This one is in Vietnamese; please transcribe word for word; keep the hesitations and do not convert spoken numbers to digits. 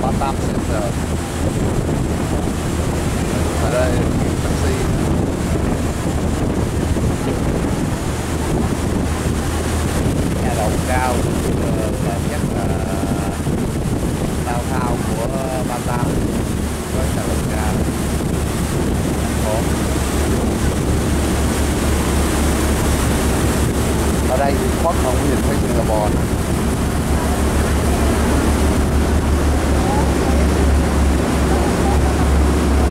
ba tám center. Ở đây taxi. Nhà đầu cao là chắc là tao thao của ba tám với nhà đầu cao. Ủa? Ở đây thoát không nhìn thấy Singapore.